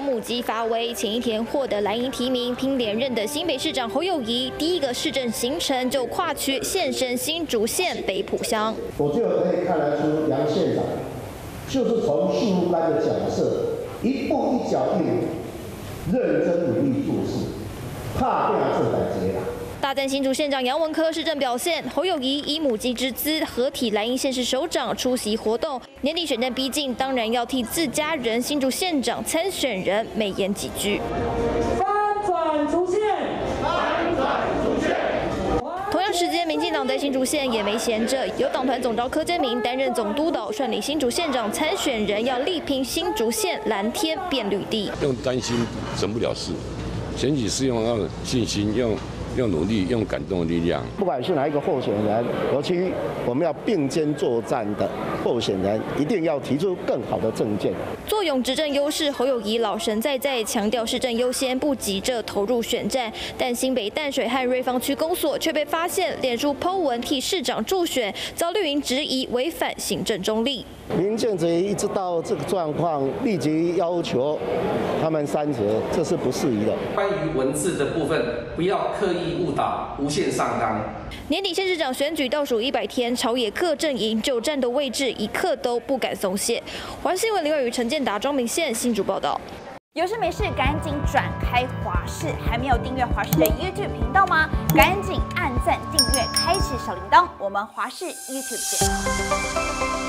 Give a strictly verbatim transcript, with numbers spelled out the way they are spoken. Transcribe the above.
母鸡发威，前一天获得蓝营提名，拼连任的新北市长侯友宜，第一个市政行程就跨区现身新竹县北埔乡。 我就可以看得出杨县长就是从事务官的角色，一步一脚印，认真努力做事，怕变做代志啦。 大赞新竹县长杨文科市政表现，侯友宜以母鸡之姿合体蓝营县市首长出席活动。年底选战逼近，当然要替自家人新竹县长参选人美言几句。 翻转竹县，翻转竹县。 同样时间，民进党在新竹县也没闲着，由党团总召柯建铭担任总督导，率领新竹县长参选人要力拼新竹县蓝天变绿地。 用担心成不了事，选举是用要信心用。 用努力，用感动的力量。 不管是哪一个候选人，尤其我们要并肩作战的候选人，一定要提出更好的政见。 坐拥执政优势，侯友宜老神在在，强调市政优先，不急着投入选战。但新北淡水和瑞芳区公所却被发现脸书 po 文替市长助选，遭绿营质疑违反行政中立。 民建局一直到这个状况，立即要求他们删除，这是不适宜的。 关于文字的部分，不要刻意误导、无限上纲。 年底县市长选举倒数一百天，朝野各阵营就战斗位置一刻都不敢松懈。华视新闻林伟宇、陈建达、庄明宪新竹报道。 有事没事赶紧转开华视，还没有订阅华视的 YouTube 频道吗？赶紧按赞、订阅、开启小铃铛，我们华视 YouTube 见。